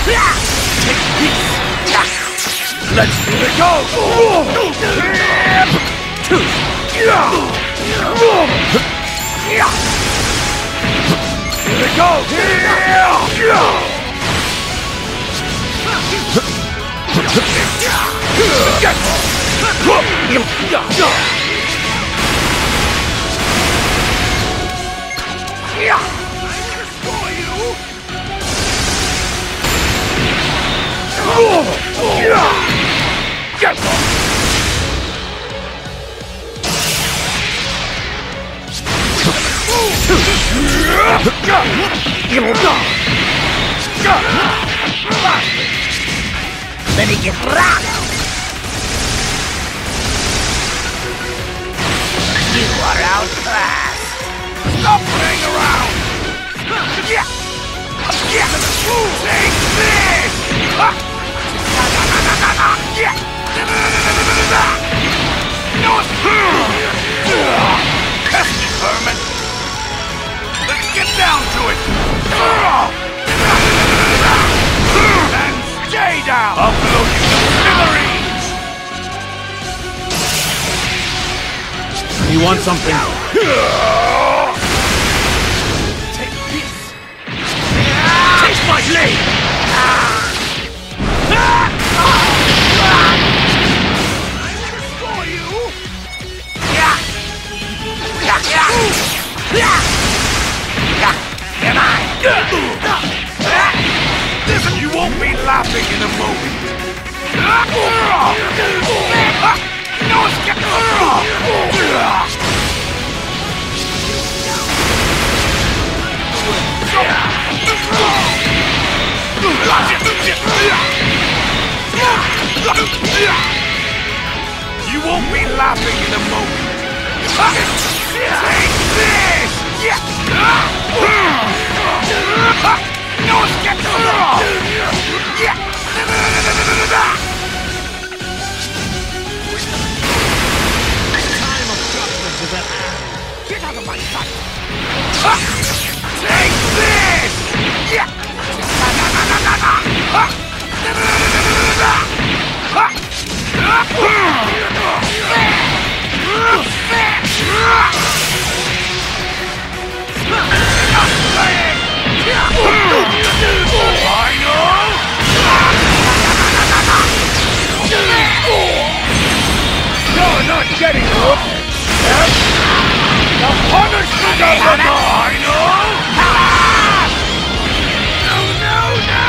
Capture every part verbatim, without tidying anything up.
Take this! Let's give it go! Two! Here it goes! Get! Get! Let me get rocked! You are outclassed! Stop playing around! Yeah! Yeah! Take this! Yeah! No! Pesky vermin! Let's get down to it! And stay down! I'll blow you to smithereens! You want something? Take this! Taste my blade! I will restore you! Yeah! Yeah! Yeah! Come on! Listen, you won't be laughing in a moment. No escape! You won't be laughing in a moment. Take this! No escape! Time of judgment is at hand. Get out of my sight! Take this! You're not getting it! The punishment of the Dino! No, no, no!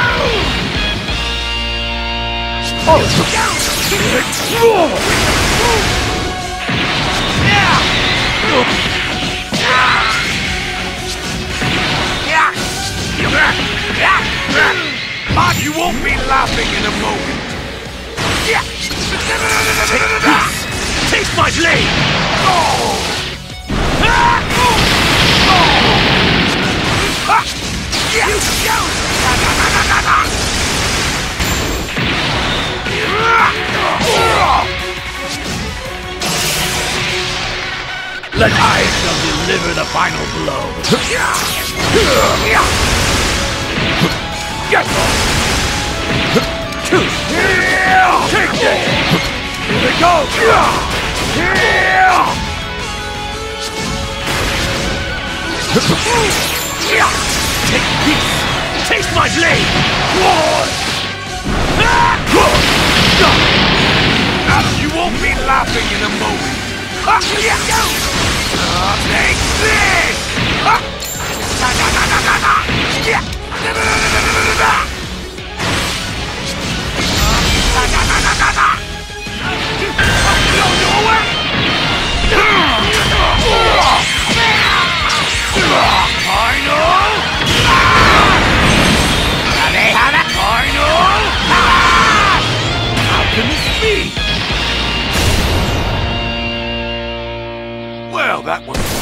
Oh! But you won't be laughing in a moment. Take this! Taste my blade! Oh! Let I shall deliver the final blow. Get off! Take this! Here we go! Take this! Taste my blade! You won't be laughing in a moment. Take this! Well, that was